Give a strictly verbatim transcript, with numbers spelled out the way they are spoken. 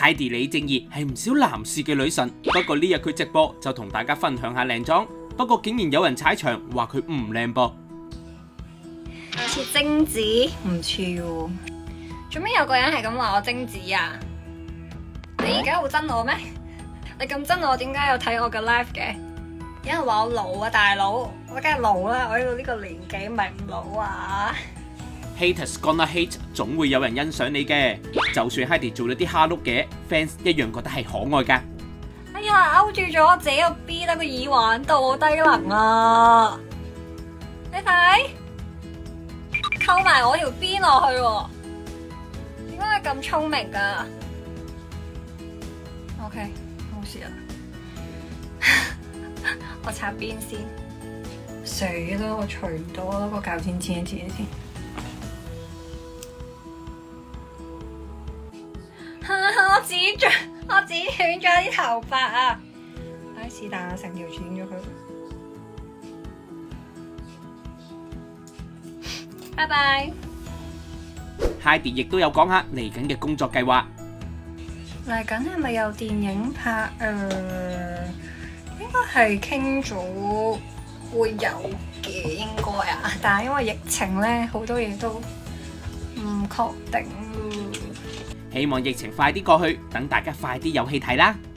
Heidi 李正義係唔少男士嘅女神，不過呢日佢直播就同大家分享下靚妝，不過竟然有人踩場話佢唔靚噃。 似精子唔似喎，做咩有個人係咁話我精子啊？你而家好憎我咩？你咁憎我，點解有睇我嘅 live 嘅？有人話我老啊，大佬，我梗係老啦，我到呢個年紀咪唔老啊 Haters gonna hate， 總會有人欣賞你嘅，就算 Heidi 做咗啲蝦碌嘅 fans 一樣覺得係可愛噶。 哎呀，勾住咗我自己個 B 得個耳環度，好低能啊！你睇，扣埋我條 B 落去喎，點解你咁聰明噶 ？OK， 冇事啦。我擦邊先，死啦！我除唔到啊，個鉸剪剪一剪先。我剪咗，我剪斷咗啲頭髮啊！唉，是但啊，成條剪咗佢。拜拜。 Heidi 亦都有講下嚟緊嘅工作計劃。 嚟緊係咪有電影拍？誒、呃，應該係傾咗會有嘅，應該啊。但係因為疫情咧，好多嘢都唔確定。 希望疫情快啲過去，等大家快啲有戲睇啦〜